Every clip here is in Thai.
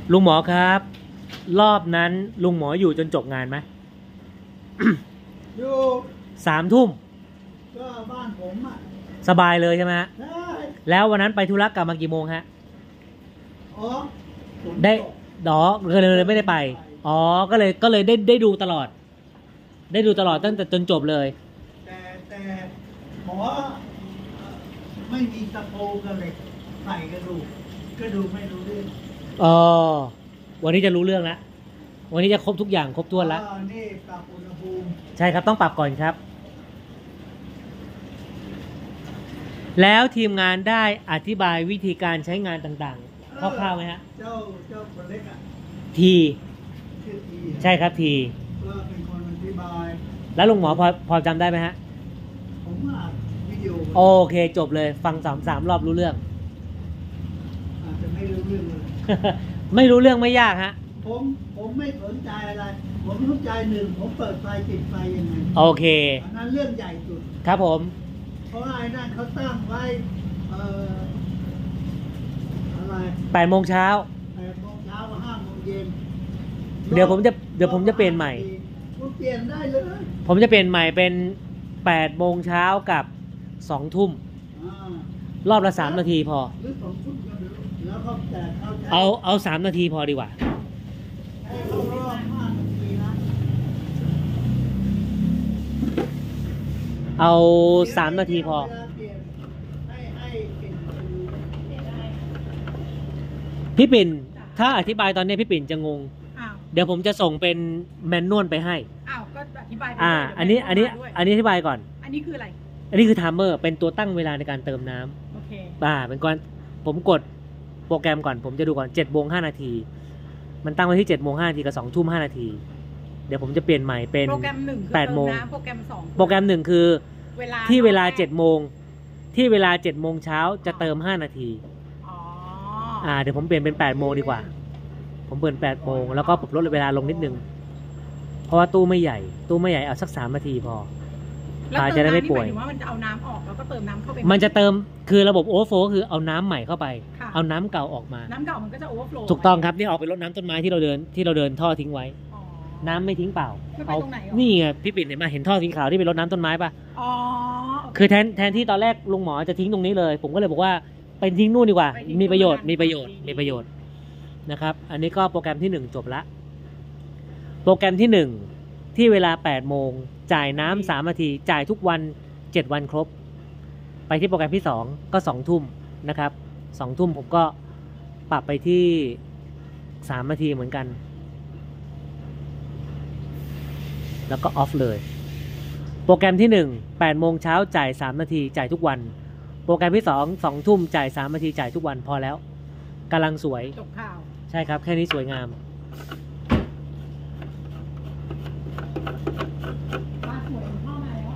ลุงหมอครับ รอบนั้นลุงหมออยู่จนจบงานไหมอยู่ 3 ทุ่มก็บ้านผมอ่ะสบายเลยใช่ไหมฮะใช่แล้ววันนั้นไปธุระกลับมากี่โมงฮะอ๋อฝนได้ตกดอเลยไม่ได้ไปอ๋อก็เลยได้ดูตลอด ได้ดูตลอดตั้งแต่จนจบเลยแต่หมอไม่มีตะปูกันเลยใส่กระดูกไม่รู้เรื่องอ๋อวันนี้จะรู้เรื่องแล้ววันนี้จะครบทุกอย่างครบถ้วนแล้วนี่ปรับอุณหภูมิใช่ครับต้องปรับก่อนครับ แล้วทีมงานได้อธิบายวิธีการใช้งานต่างๆคร่าวๆไหมฮะเจ้าคนเล็กอ่ะทีชื่อทีใช่ครับทีก็เป็นคนอธิบายแล้วลุงหมอพอจำได้ไหมฮะผมอัดวิดีโอโอเคจบเลยฟัง3 รอบรู้เรื่องอาจจะไม่รู้เรื่องเลยไม่รู้เรื่องไม่ยากฮะผมไม่สนใจอะไร ผมสนใจหนึ่งผมเปิดไฟติดไฟยังไงโอเคอันนั้นเรื่องใหญ่สุดครับผมเพราะว่าไอ้นั่นเขาตั้งไว้อะไร 8 โมงเช้า 8 โมงเช้ากับ5 โมงเย็นเดี๋ยวผมจะเปลี่ยนใหม่คุณเปลี่ยนได้เลยผมจะเปลี่ยนใหม่เป็น8 โมงเช้ากับ2 ทุ่มอ่ารอบละ3 นาทีพอหรือ2 ทุ่มก็ได้แล้วก็แต่เขาใช้เอา3 นาทีพอดีกว่าให้เขารอบ5 นาทีนะเอา3 นาทีพอเวลาเปลี่ยนให้เปลี่ยนได้พี่ปิ่นถ้าอธิบายตอนนี้พี่ปิ่นจะงงอ้าวเดี๋ยวผมจะส่งเป็นแมนนวลไปให้อ้าวก็อธิบายไปอันเลยนี้เดี๋ยวอธิบายก่อนอันนี้คืออะไรอันนี้คือไทม์เมอร์เป็นตัวตั้งเวลาในการเติมน้ำโอเคเป็นก่อนผมกดโปรแกรมก่อนผมจะดูก่อน7 โมง 5 นาที มันตั้งไว้ที่7 โมง 5 นาทีกับ2 ทุ่ม 5 นาที เดี๋ยวผมจะเปลี่ยนใหม่เป็นโปรแกรม1คือ 8 โมงเติน้ำโปรแกรม2 โปรแกรม1คือที่เวลา7 โมงที่เวลา7 โมงเช้าจะเติม5 นาทีอ๋อเดี๋ยวผมเปลี่ยนเป็น8 โมงดีกว่า ผมเปลี่ยน8 โมงแล้วก็ผมลดเวลาลงนิดนึงเพราะว่าตู้ไม่ใหญ่เอาสัก3 นาทีพอแล้วปลาเติจะมได้น้ำไม่นี่ป่หวยมายถึงว่ามันจะเอาน้ำออกแล้วก็เติมน้ำเข้าไปมันจะเติมคือระบบโอเวอร์โฟลว์คือเอาน้ำใหม่เข้าไปค่ะเอาน้ำเก่าออกมาน้ำเก่ามันก็จะโอเวอร์โฟลว์ถูกต้องครับนี่ออกไปรดน้ำต้นไม้ที่เราเดินท่อทิ้งไว้อ๋อน้ำไม่ทิ้งเปล่ามันไปตรงไหนหรอนี่ไงพี่ปิ่นเห็นไหมเห็นท่อสีขาวที่ไปรดน้ำต้นไม้ป่ะอ๋อคือแทนที่ตอนแรกลุงหมอจะทิ้งตรงนี้เลย ผมก็เลยบอกว่าไปทิ้งนู่นดีกว่า มีประโยชน์นะครับ อันนี้ก็โปรแกรมที่1จบละโปรแกรมที่1ที่เวลา8 โมงจ่ายน้ำ3 นาทีจ่ายทุกวัน7 วันครบ ไปที่โปรแกรมที่2ก็2 ทุ่มนะครับ2 ทุ่มผมก็ปรับไปที่3 นาทีเหมือนกันแล้วก็ออฟเลยโปรแกรมที่1 8 โมงเช้าจ่าย3 นาทีจ่ายทุกวันโปรแกรมที่2 2 ทุ่มจ่าย3 นาทีจ่ายทุกวันพอแล้วกำลังสวยจบข่าวใช่ครับแค่นี้สวยงามมาสวยพ่อมาแล้ว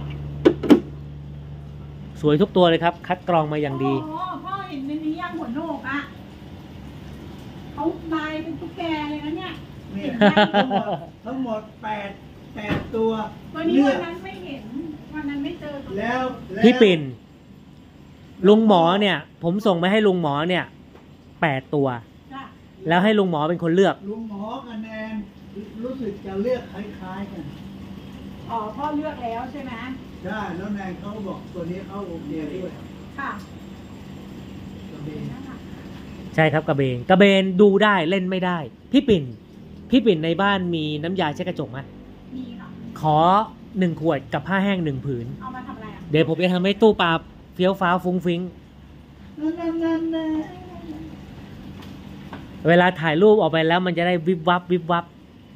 สวยทุกตัวเลยครับคัดกรองมาอย่างดีอ๋อพ่อเห็นในนี้ยังหัวโหนกอ่ะเขาลายเป็นตุ๊กแกเลยนะเนี่ยเนี่เห็ยนยังทั้งหมด8 ตัววันนี้เลือวักนนั้นไม่เห็นวันนั้นไม่เจอตัวแล้วพี่ปิ่นลุงหมอเนี่ย ผมส่งไปให้ลุงหมอเนี่ย8 ตัวจ้ะแล้วให้ลุงหมอเป็นคนเลือกลุงหมอกับแนนรู้สึกจะเลือกคล้ายๆกันอ๋อพ่อเลือกแล้วใช่ไหมใช่แล้วแนนเขาบอกตัวนี้เขาโอเคด้วยค่ะกระเบนนั่นน่ะใช่ครับกระเบนดูได้เล่นไม่ได้ พี่ปิ่นในบ้านมีน้ำยาเช็ดกระจกไหมมีค่ะขอ1 ขวดกับผ้าแห้ง1 ผืนเอามาทำอะไรอ่ะเดี๋ยวผมจะทำให้ตู้ปลาเฟี้ยวฟ้าวฟุ้งฟิ้งนั่นเวลาถ่ายรูปออกไปแล้วมันจะได้วิบวับวิบวับ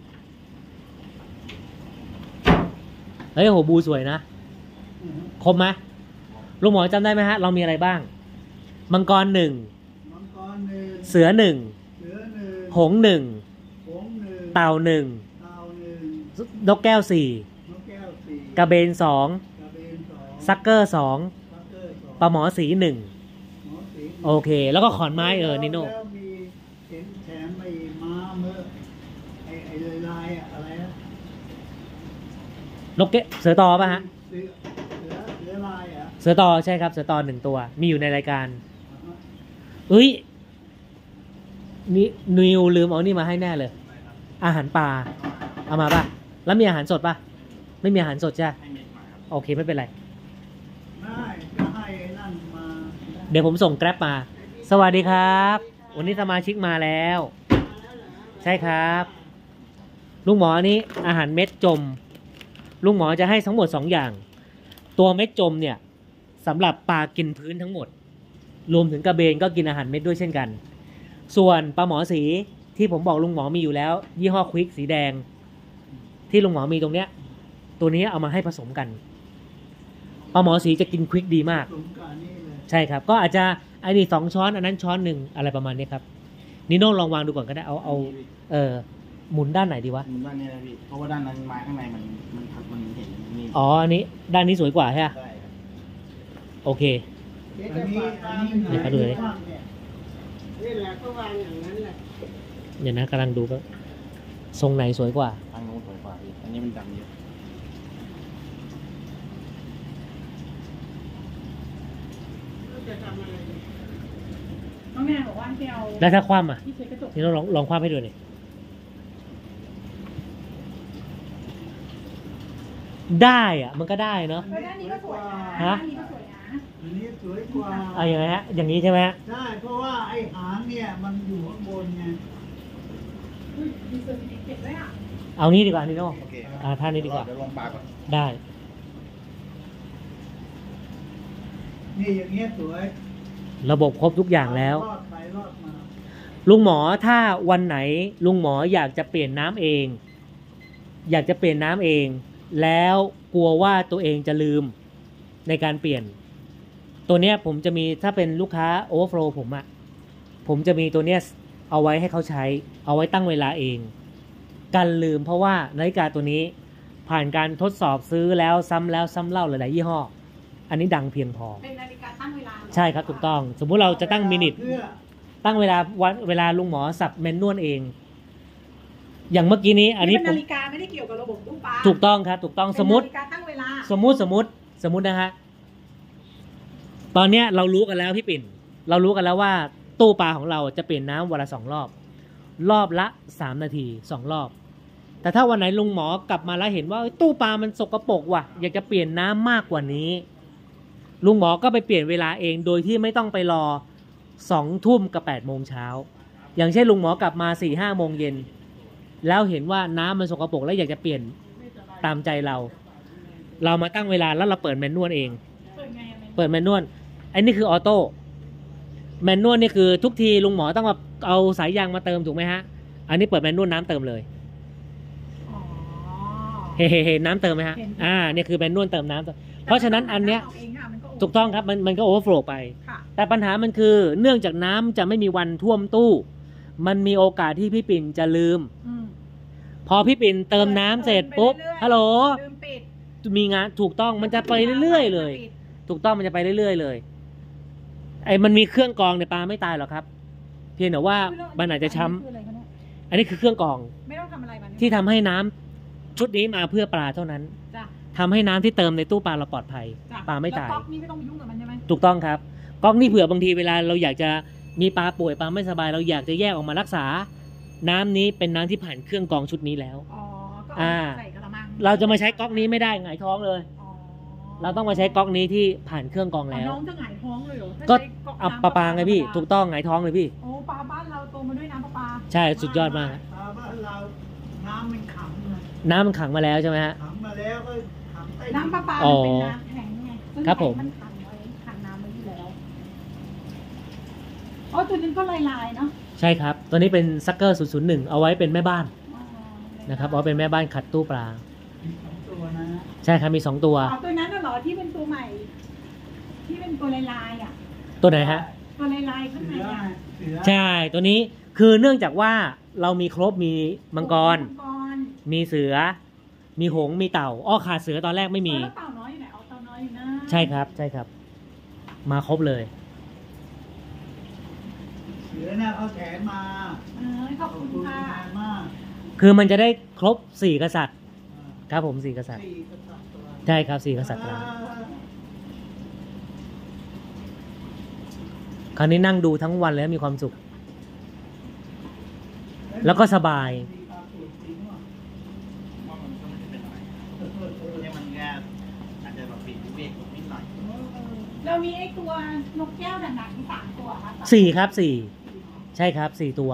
เฮ้ยโหบูสวยนะคมไหมลุงหมอจำได้ไหมฮะเรามีอะไรบ้างมังกร1 มังกร1 เสือ1 เสือ1 หงส์1 หงส์1 เต่า1 เต่า1 นกแก้ว4 นกแก้ว4 กระเบน2 กระเบน2 ซักเกอร์2 ซักเกอร์2 ปลาหมอสี1 หมอสีโอเค แล้วก็ขอนไม้นิโน่แล้วมีเห็นแถมไอ้ม้าเมื่อไอ้ลายๆอะอะไรนะนกเกเสือตอป่ะฮะเสือลายอ่ะเสือตอใช่ครับเสือตอ1 ตัวมีอยู่ในรายการเอ้ยนี่นิวลืมเอานี่มาให้แน่เลย อาหารปลาเอามาป่ะแล้วมีอาหารสดป่ะไม่มีอาหารสดใช่ไหมให้เม็ดมาครับโอเคไม่เป็นไรได้จะให้นั่นมาเดี๋ยวผมส่งแกร็บมา สวัสดีครับ วันนี้สมาชิกมาแล้ว ใช่ครับลุงหมออันนี้อาหารเม็ดจมลุงหมอจะให้ทั้งหมด2อย่าง ตัวเม็ดจมเนี่ยสำหรับปลากินพื้นทั้งหมด รวมถึงกระเบนก็กินอาหารเม็ดด้วยเช่นกัน ส่วนปลาหมอสีที่ผมบอกลุงหมอมีอยู่แล้ว ยี่ห้อควิกสีแดง ที่ลุงหมอมีตรงเนี้ย ตัวนี้เอามาให้ผสมกันปลาหมอสีจะกินควิกดีมากสมการนี่เลยใช่ครับ ก็อาจจะไอ้นี่2 ช้อนอันนั้นช้อนหนึ่งอะไรประมาณนี้ครับนิโน่ลองวางดูก่อนก็ได้เอาหมุนด้านไหนดีวะมันด้านนี้นะพี่เพราะว่าด้านนั้นไม้ข้างในมันเห็นนี่อ๋ออันนี้ด้านนี้สวยกว่าใช่ไหมได้ครับโอเคอันนี้เดี๋ยวเขาดูเลยบ้างเนี่ยนี่แหละก็วางอย่างนั้นแหละเดี๋ยวนะกำลังดูก็ทรงไหนสวยกว่าทางโน้นสวยกว่าพี่อันนี้มันดำเยอะจะทำอะไรดีน้องแม่บอกว่าให้เอาแล้วถ้าคว่ำอ่ะที่เช็ดกระจกนี่เราลองคว่ำให้ดูหน่อยได้อ่ะมันก็ได้เนาะเออด้านนี้ก็สวยนะฮะด้านนี้ก็สวยนะอันนี้สวยกว่าเอาอย่างไงฮะอย่างนี้ใช่ไหมฮะใช่เพราะว่าไอ้หางเนี่ยมันอยู่ข้างบนไงอุ้ยมีเซอร์ติฟิเคตด้วยอ่ะเอานี้ดีกว่านิโน่โอเคท่านี้ดีกว่าเดี๋ยวลองปลาก่อนได้นี่อย่างเงี้ยสวยระบบครบทุกอย่างแล้วรอดไปรอดมาลุงหมอถ้าวันไหนลุงหมออยากจะเปลี่ยนน้ำเอง อยากจะเปลี่ยนน้ำเอง แล้วกลัวว่าตัวเองจะลืมในการเปลี่ยน ตัวเนี้ยผมจะมีถ้าเป็นลูกค้าโอเวอร์โฟลผมจะมีตัวเนี้ยเอาไว้ให้เขาใช้ เอาไว้ตั้งเวลาเอง กันลืมเพราะว่านาฬิกาตัวนี้ผ่านการทดสอบซื้อแล้วซ้ำเล่าหลายๆยี่ห้อ อันนี้ดังเพียงพอเป็นนาฬิกาตั้งเวลาเหรอใช่ครับถูกต้อง สมมุติเราจะตั้งมินิทเพื่อตั้งเวลาวันเวลาลุงหมอสับแมนนวลเอง อย่างเมื่อกี้นี้ อันนี้เป็นผมนาฬิกาไม่ได้เกี่ยวกับระบบตู้ปลาถูกต้องครับ ถูกต้องสมมติเป็นนาฬิกาตั้งเวลาสมมุตินะฮะตอนเนี้ยเรารู้กันแล้วพี่ปิ่น เรารู้กันแล้วว่าตู้ปลาของเราจะเปลี่ยนน้ำวันละ2 รอบ รอบละ3 นาที2 รอบ แต่ถ้าวันไหนลุงหมอกลับมาแล้วเห็นว่าเอ้ยตู้ปลามันสกปรกว่ะอยากจะเปลี่ยนน้ำมากกว่านี้ ลุงหมอก็ไปเปลี่ยนเวลาเองโดยที่ไม่ต้องไปรอ2 ทุ่มกับ8 โมงเช้าอย่างเช่นลุงหมอกลับมา4-5 โมงเย็นแล้วเห็นว่าน้ำมันสกปรกแล้วอยากจะเปลี่ยนตามใจเรามาตั้งเวลาแล้วเราเปิดแมนนวลเองเปิดไงอะแม่เปิดแมนนวลอันนี้คือออโต้แมนนวลนี่คือทุกทีลุงหมอต้องมาเอาสายยางมาเติมถูกไหมฮะอันนี้เปิดแมนนวลน้ำเติมเลยอ๋อเฮ้น้ำเติมไหมฮะเห็นเนี่ยคือแมนนวลเติมน้ำเพราะฉะนั้นอันเนี้ยาเองอะมันก็โถูกต้องครับมันก็โอเวอร์โฟลว์ไปค่ะแต่ปัญหามันคือเนื่องจากน้ำจะไม่มีวันท่วมตู้ มันมีโอกาสที่พี่ปิ่นจะลืมอืมพอพี่ปิ่นเติมน้ำเสร็จปุ๊บเติมไปเรื่อยๆฮัลโหลลืมปิดมีงานถูกต้องมันจะไปเรื่อยๆเลยปิดถูกต้องมันจะไปเรื่อยๆเลยไอ้มันมีเครื่องกรองในยปลาไม่ตายหรอกครับ เพียงแต่ว่ามันอาจจะช้ำคืออะไรคะเนี่ยอันนี้คือเครื่องกรองไม่ต้องทำอะไรมันที่ทำให้น้ำชุดนี้มาเพื่อปลาเท่านั้นจ้ะทำให้น้ำที่เติมในตู้ปลาเราปลอดภัยจ้ะปลาไม่ตายแล้วก๊อกนี่ไม่ต้องไปยุ่งกับมันใช่ไหมถูกต้องครับกล้องนี่เผื่อบางทีเวลาเราอยากจะมีปลาป่วยปลาไม่สบาย เราอยากจะแยกออกมารักษา น้ำนี้เป็นน้ำที่ผ่านเครื่องกรองชุดนี้แล้วอ๋อก็อ่าใส่กระมังเราจะมาใช้ก๊อกนี้ไม่ได้หงายท้องเลยอ๋อเราต้องมาใช้ก๊อกนี้ที่ผ่านเครื่องกรองอ๋อแล้วน้องจะหงายท้องเลยเหรอถ้าก็ใช้ก๊อกเอาน้ำปลาไงพี่ธรรมดาถูกต้องหงายท้องเลยพี่โอ้ปลาบ้านเราโตมาด้วยน้ำประปาใช่สุดยอดมากปลาบ้านเราน้ำมันขังไงน้ำมันขังมาแล้วใช่ไหมฮะขังมาแล้วก็ขังใต้น้ำประปาอ๋อมันเป็นน้ำแข็งไงซึ่งครับผมมันขังไว้ขังน้ำไว้อยู่แล้วอ๋อตัวนี้ก็ลายๆเนาะใช่ครับ ตัวนี้เป็นซักเกอร์001 เอาไว้เป็นแม่บ้านอ๋อนะครับเอาไว้เป็นแม่บ้านขัดตู้ปลามีสองตัวนะใช่ครับมี2 ตัวอ๋อตัวนั้นน่ะเหรอที่เป็นตัวใหม่ ที่เป็นตัวลายๆอ่ะตัวไหนฮะตัวลายๆข้างในเสืออ่ะเสือใช่ตัวนี้คือเนื่องจากว่าเรามีครบมีมังกรมังกรมีเสือ มีหงส์มีเต่าอ้อขาดเสือตอนแรกไม่มีแล้วเต่าน้อยอยู่ไหนเอาเต่าน้อยอยู่นะใช่ครับใช่ครับ มาครบเลยเสือน่ะเขาแถมมาขอบคุณค่ะแถมมากคือมันจะได้ครบ4 กษัตริย์ ครับผม4 กษัตริย์สี่กษัตริย์ตัวใช่ครับ4 กษัตริย์แล้วคราวนี้นั่งดูทั้งวันเลยมีความสุขแล้วก็สบายมีความปวดจริงว่ะว่ามันก็ไม่ได้เป็นอะไรเนี่ยมันแค่อาจจะแบบปิดเบรกนิดหน่อยเรามีไอ้ตัวนกแก้วหนักๆที่3 ตัวค่ะ 4 ครับ 4 ใช่ครับ 4 ตัว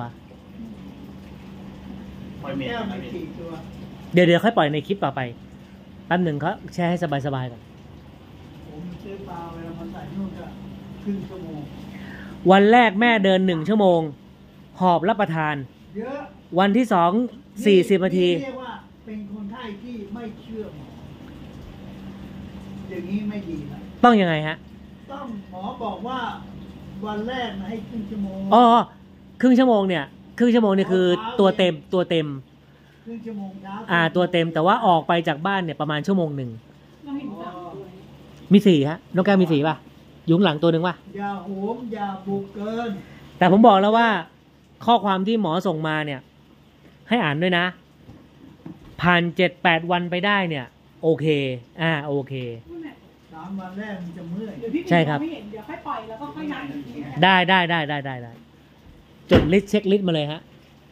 ปล่อยเมทแก้วนะมีพี่ 4 ตัวเดี๋ยวค่อยปล่อยในคลิปต่อไปแป๊บหนึ่งเขาแช่ให้สบายๆก่อนผมซื้อปลาเวลามาใส่นู่นก็ครึ่งชั่วโมงวันแรกแม่เดิน1 ชั่วโมง หอบรับประทานเยอะวันที่ 2 40 นาทีเรียกว่าเป็นคนไข้ที่ไม่เชื่อหมออย่างนี้ไม่ดีนะต้องยังไงฮะต้องหมอบอกว่าวันแรกนะให้ครึ่งชั่วโมงอ๋อครึ่งชั่วโมงเนี่ยคือตัวเต็มครึ่งชั่วโมงเช้าตัวเต็มแต่ว่าออกไปจากบ้านเนี่ยประมาณชั่วโมงหนึ่งเราเห็น3 ตัวมี4ฮะนกแก้วมี4ป่ะอยุ้างหลังตัวหนึ่งป่ะอย่าโหมอย่าบุกเกินแต่ผมบอกแล้วว่าข้อความที่หมอส่งมาเนี่ย ให้อ่านด้วยนะ ผ่าน 7-8 วันไปได้เนี่ย โอเคโอเค 3 วันแรกมันจะเมื่อยเดี๋ยวพี่ใช่ครับไม่เห็นเดี๋ยวค่อยปล่อยแล้วก็ค่อยนับอีกทีนะได้จดลิสต์เช็คลิสต์มาเลยฮะ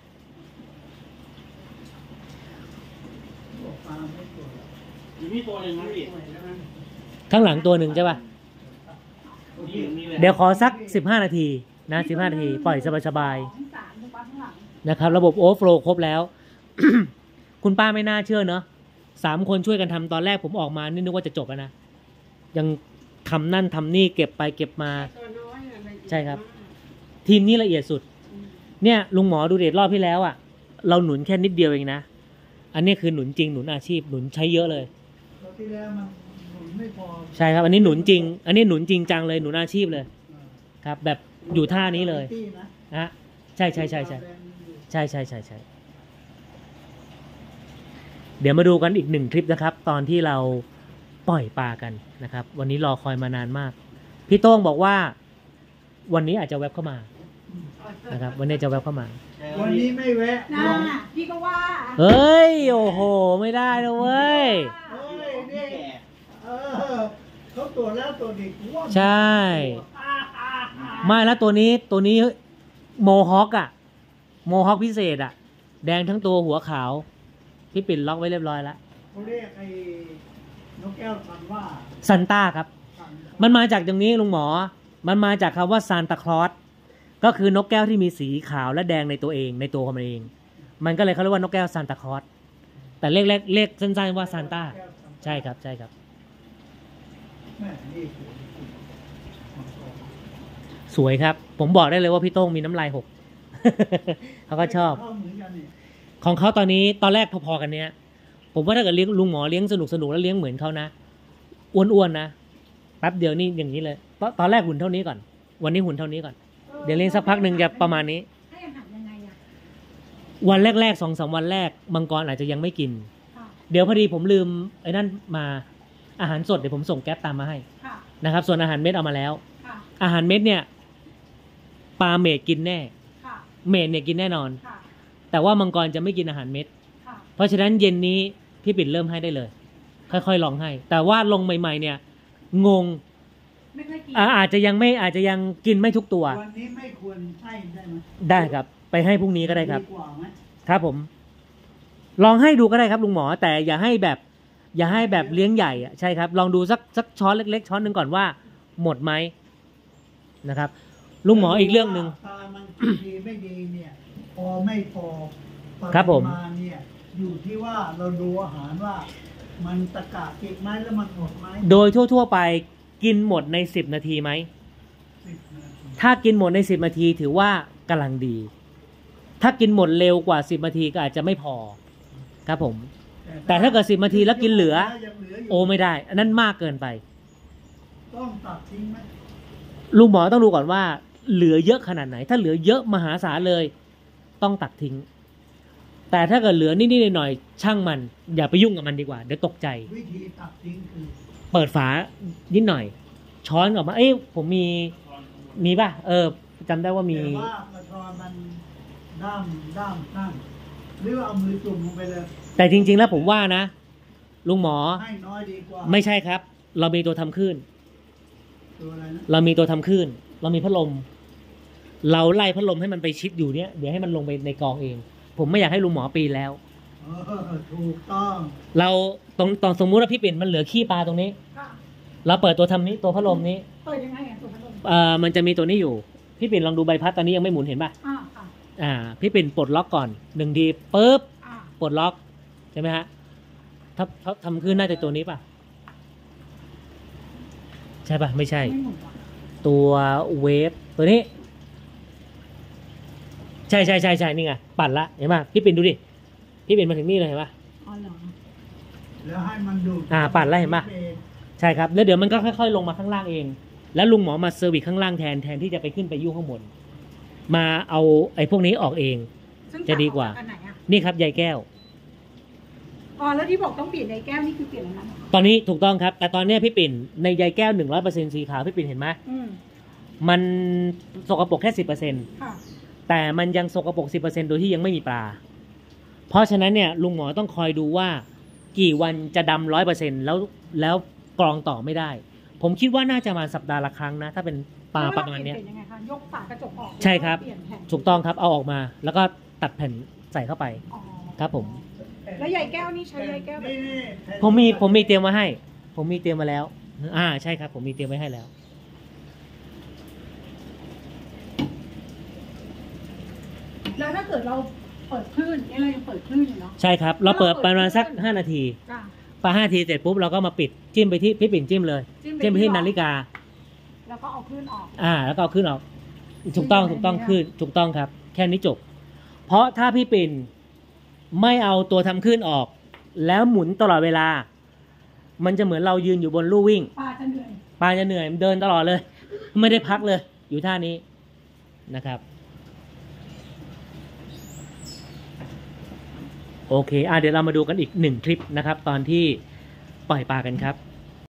บอกปลาไม่ปวดอยู่นี่ตัวหนึ่งนะพี่ข้างหลังตัวหนึ่งใช่ป่ะนี่อยู่นี่เลยเดี๋ยวขอสัก 15 นาทีนะ15 นาที ปล่อยสบาย 2 3ถูกปะข้างหลังๆนะครับ ระบบโอเวอร์โฟลว์ครบแล้ว คุณป้าไม่น่าเชื่อเนอะ3 คนช่วยกันทำตอนแรกผมออกมานี่นึกว่าจะจบแล้วนะ ยังทำนั่นทำนี่เก็บไปเก็บมาตัวน้อยอะไรใช่ครับ ทีมนี้ละเอียดสุด เนี่ยลุงหมอดูเดทรอบที่แล้วอ่ะ เราหนุนแค่นิดเดียวเองนะ อันนี้คือหนุนจริงหนุนอาชีพหนุนใช้เยอะเลยตอนที่แล้วมันหนุนไม่พอใช่ครับ อันนี้หนุนจริง อันนี้หนุนจริงจังเลยหนุนอาชีพเลยอ่าครับ แบบอยู่ท่านี้เลยตี้นะฮะใช่ใช่เดี๋ยวมาดูกันอีก1 คลิปนะครับ ตอนที่เราปล่อยปลากันนะครับ วันนี้รอคอยมานานมาก พี่โต้งบอกว่า วันนี้อาจจะแวบเข้ามานะครับ วันนี้จะแวบเข้ามาวันนี้ไม่แวะน่าพี่ก็ว่าเฮ้ยโอ้โห ไม่ได้นะเว้ยเฮ้ยนี่เออเขาตรวจแล้วตรวจอีกว่าใช่ ไม่แล้วตัวนี้โมฮอคอะโมฮอคพิเศษอะแดงทั้งตัวหัวขาวที่ปิดล็อกไว้เรียบร้อยแล้วเขาเรียกไอ้นกแก้วพันว่าซันต้าครับ มันมาจากตรงนี้ลุงหมอ มันมาจากคำว่าซานตาคลอสก็คือนกแก้วที่มีสีขาวและแดงในตัวเองในตัวของมันเอง มันก็เลยเขาเรียกว่านกแก้วซานตาคลอสแต่เรียกสั้นๆว่าซานต้าใช่ครับใช่ครับแม่นี่คือสวยครับ ผมบอกได้เลยว่าพี่โต้งมีน้ำลายหก เขาก็ชอบเข้าเหมือนกันนี่ของเขาตอนนี้ตอนแรกพอๆกันเนี้ย ผมว่าถ้าเกิดเลี้ยงลุงหมอเลี้ยงสนุกแล้วเลี้ยงเหมือนเขานะอ้วนๆนะแป๊บเดียวนี่อย่างนี้เลยตอนแรกหุ่นเท่านี้ก่อน วันนี้หุ่นเท่านี้ก่อน เดี๋ยวเลี้ยงสักพักหนึ่งจะประมาณนี้ให้อาหารยังไงอะวันแรกๆ2-3 วันแรกมังกรอาจจะยังไม่กินค่ะเดี๋ยวพอดีผมลืมไอ้นั่นมาอาหารสดเดี๋ยวผมส่งแก๊ปตามมาให้ค่ะนะครับ ส่วนอาหารเม็ดเอามาแล้วค่ะอาหารเม็ดเนี่ยปลาเมดกินแน่ค่ะเมดเนี่ยกินแน่นอนค่ะแต่ว่ามังกรจะไม่กินอาหารเม็ดค่ะเพราะฉะนั้นเย็นนี้พี่ปิ่นเริ่มให้ได้เลย ค่อยๆลองให้ แต่ว่าลงใหม่ๆเนี่ยงงไม่ค่อยกินอาจจะยังกินไม่ทุกตัววันนี้ไม่ควรให้ได้ไหมได้ครับ ไปให้พรุ่งนี้ก็ได้ครับดีกว่าไหมครับผม ลองให้ดูก็ได้ครับลุงหมอ แต่อย่าให้แบบเลี้ยงใหญ่อะใช่ครับ ลองดูสักช้อนเล็กๆช้อนหนึ่งก่อนว่าหมดไหมนะครับ ลุงหมออีกเรื่องหนึ่งปลามันกินดีไม่ดีเนี่ยพอไม่พอครับผมปริาณเนี่ยอยู่ที่ว่าเราดูอาหารว่า มันตะกะกินไหมแล้วมันหมดไหมโดยทั่วๆไปกินหมดใน10 นาทีไหม 10 นาทีถ้ากินหมดใน10 นาทีถือว่ากำลังดี ถ้ากินหมดเร็วกว่า10 นาทีก็อาจจะไม่พอครับผม แต่ถ้าเกิด10 นาทีแล้วกินเหลือยังเหลืออยู่โอ้ไม่ได้ อันนั้นมากเกินไปต้องตัดทิ้งไหมลุงหมอต้องดูก่อนว่า เหลือเยอะขนาดไหน ถ้าเหลือเยอะมหาศาลเลย ต้องตัดทิ้ง แต่ถ้าเกิดเหลือนิดๆหน่อยๆช่างมัน อย่าไปยุ่งกับมันดีกว่าเดี๋ยวตกใจวิธีตัดทิ้งคือเปิดฝานิดหน่อย ช้อนออกมา เอ้ยผมมีป่ะจำได้ว่ามีแต่ว่ากระชอนมันด้ามตั้งหรือว่าเอามือจุ่มลงไปเลยแต่จริงๆแล้วผมว่านะ ลุงหมอให้น้อยดีกว่าไม่ใช่ครับ เรามีตัวทำคลื่นตัวอะไรนะเรามีตัวทำคลื่น เรามีพัดลม เราไล่พัดลมให้มันไปชิดอยู่เนี้ยเดี๋ยวให้มันลงไปในกองเองผมไม่อยากให้ลุงหมอปีนแล้วถูกต้องเราตรงสมมุติว่าพี่ปิ่นมันเหลือขี้ปลาตรงนี้ค่ะเราเปิดตัวทำนี้ตัวพัดลมนี้เปิดยังไงอ่ะตัวพัดลมมันจะมีตัวนี้อยู่พี่ปิ่นลองดูใบพัดตอนนี้ยังไม่หมุนเห็นป่ะค่ะพี่ปิ่นปลดล็อกก่อน1 ทีปุ๊บอ่าปลดล็อกใช่ไหมฮะถ้าทำขึ้นน่าจะตัวนี้ป่ะใช่ป่ะไม่ใช่ไม่หมุนว่ะตัวเวฟตัวนี้ ใช่นี่ไงปั่นละเห็นป่ะพี่ปิ่นดูดิพี่ปิ่นมาถึงนี่เลยเห็นป่ะอ๋อเหรอแล้วให้มันดูดปั่นแล้วเห็นปะ ใช่ครับแล้วเดี๋ยวมันก็ค่อยๆลงมาข้างล่างเอง แล้วลุงหมอมาเซอร์วิสข้างล่างแทนที่จะไปขึ้นไปยุ่งข้างบนมาเอาไอ้พวกนี้ออกเองซึ่งจะดีกว่าอันไหนอ่ะนี่ครับใยแก้วอ๋อแล้วที่บอกต้องเปลี่ยนในแก้วนี่คือเปลี่ยนอะไรนะตอนนี้ถูกต้องครับ แต่ตอนเนี้ยพี่ปิ่นในใยแก้ว 100%สีขาวพี่ปิ่นเห็นไหมอืมมันสกปรกแค่ 10% ค่ะแต่มันยังสกปรก 10% โดยที่ยังไม่มีปลา เพราะฉะนั้นเนี่ยลุงหมอต้องคอยดูว่ากี่วันจะดำ100%แล้วกรองต่อไม่ได้ ผมคิดว่าน่าจะมาสัปดาห์ละครั้งนะ ถ้าเป็นปลาประมาณเนี้ยเปลี่ยนยังไงคะยกฝากระจกออกใช่ครับเปลี่ยนแผ่นถูกต้องครับเอาออกมาแล้วก็ตัดแผ่นใส่เข้าไปอ๋อครับผมแล้วใยแก้วนี่ใช้ใยแก้วแบบนี่ผมมีเตรียมมาให้ ผมมีเตรียมมาแล้วใช่ครับ ผมมีเตรียมไว้ให้แล้วแล้วถ้าเกิดเราเปิดคลื่นเนี่ยเรายังเปิดคลื่นอยู่เนาะใช่ครับ เราเปิดประมาณสัก5 นาทีจ้ะพอ5 นาทีเสร็จปุ๊บเราก็มาปิดจิ้มไปที่พี่ปิ่นจิ้มเลย จิ้มไปที่นาฬิกาแล้วก็เอาคลื่นออกแล้วก็เอาขึ้นออก ถูกต้องขึ้นถูกต้องครับ แค่นี้จบ เพราะถ้าพี่ปิ่นไม่เอาตัวทำขึ้นออก แล้วหมุนตลอดเวลา มันจะเหมือนเรายืนอยู่บนลู่วิ่งปลาจะเหนื่อยปลาจะเหนื่อยมันเดินตลอดเลย ไม่ได้พักเลย อยู่ท่านี้นะครับ โอเคเดี๋ยวเรามาดูกันอีก1 คลิปนะครับ ตอนที่ปล่อยปลากันครับ